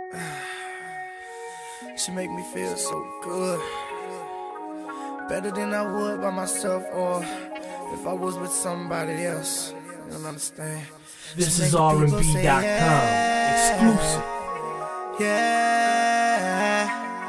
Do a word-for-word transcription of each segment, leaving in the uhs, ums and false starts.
She make me feel so good, better than I would by myself, or if I was with somebody else. You don't understand. This is R and B dot com exclusive. Yeah,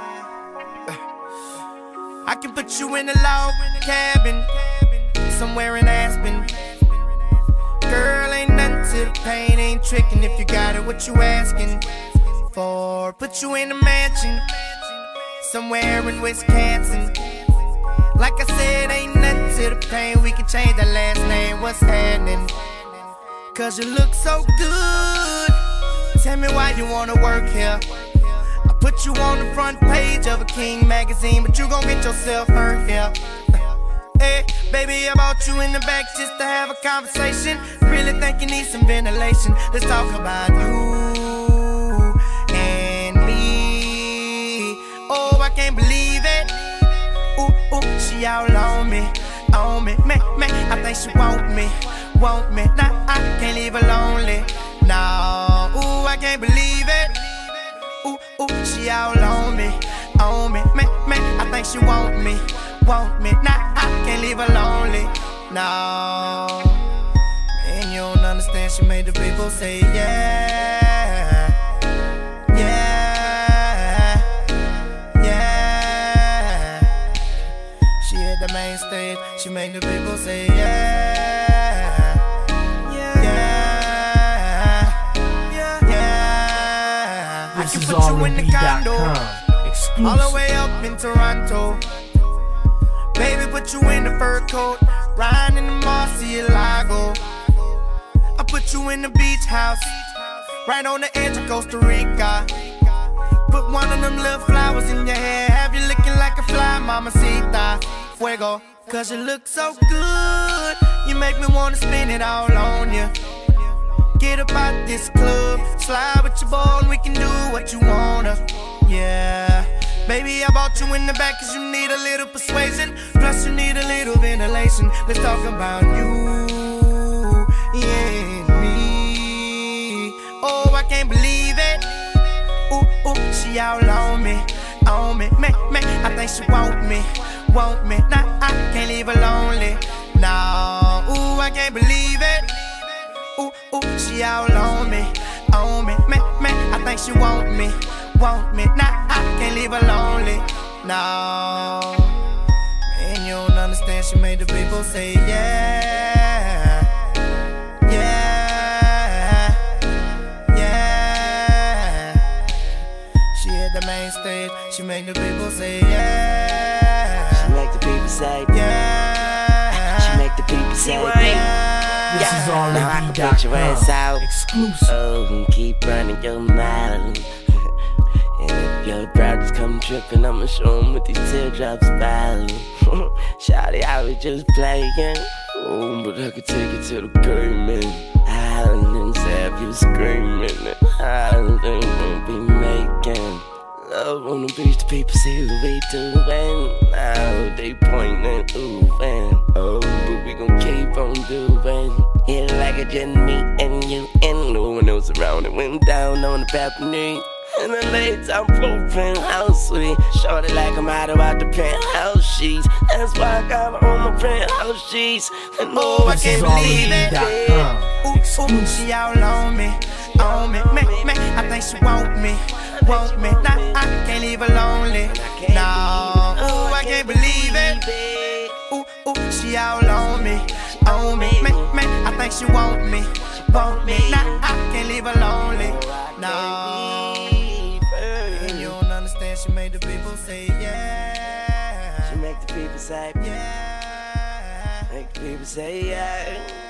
I can put you in a log cabin somewhere in Aspen. Girl, ain't nothing to the pain, ain't tricking if you got it, what you asking for? Put you in a mansion somewhere in Wisconsin. Like I said, ain't nothing to the pain, we can change the last name, what's happening? Cause you look so good, tell me why you wanna work here. I put you on the front page of a King magazine, but you gon' get yourself hurt here. Hey, baby, I brought you in the back just to have a conversation. Really think you need some ventilation. Let's talk about you and me. Oh, I can't believe it. Ooh, ooh, she all on me, on me, man, man. I think she want me, want me. Nah, I can't leave her lonely. No, ooh, I can't believe it. Ooh, ooh, she all on me, on me, man, man. I think she want me, want me. Nah, I can't leave her lonely. No, man, you don't understand. She made the people say yeah, yeah, yeah. She hit the main stage. She made the people say yeah, yeah, yeah, yeah. This I can is put you in the R and B dot condo, com exclusive. all the way up in Toronto. Baby, put you in the fur coat, riding in the Murcielago. I put you in the beach house, right on the edge of Costa Rica. Put one of them little flowers in your hair, have you looking like a fly, mamacita. Fuego, cause you look so good, you make me wanna spin it all on you. Get up out this club, slide with your boy and we can do what you wanna. Yeah, baby, I brought you in the back cause you need a little persuasion, plus you need a little ventilation. Let's talk about you, yeah, and me. Oh, I can't believe it. Ooh, ooh, she all on me, on me, man, man. I think she want me, want me. Nah, I can't leave her lonely. No, ooh, I can't believe it. Ooh, ooh, she all on me, on me, man, man. I think she want me, want me. Nah, I can't leave her lonely. No, man, you don't understand. She made the people say yeah, yeah, yeah. She hit the main stage. She made the people say yeah. She make the people say yeah. She make the people say yeah. This is R Now I and B can dot put your ass com out. exclusive. Oh, and keep running your mouth. And if your brow just come tripping, I'ma show 'em with these teardrops falling. Shawty, I was just playing. Oh, but I could take it to the pavement. Islands have you screaming. Islands won't be making love on the beach. The people see what we doing. Now they pointing, ooh, and oh, but we gon' keep on doing it like it just me and you. And no one else around. It went down on the balcony. In the late time floating house sweet. Shorty like I'm out about the penthouse sheets. That's why I got her on my penthouse sheets. And oh, I can't believe it. Ooh, ooh, she all on me, on me, man, man. I think she want me, want me. Nah, I can't leave her lonely. No, ooh, I can't believe it. Ooh, ooh, she all on me, on me, man, man. I think she want me, want me. Nah, I can't leave her lonely. No. She made the people say yeah. She make the people say yeah. Make the people say yeah. She hit the main stage. She made the people say yeah.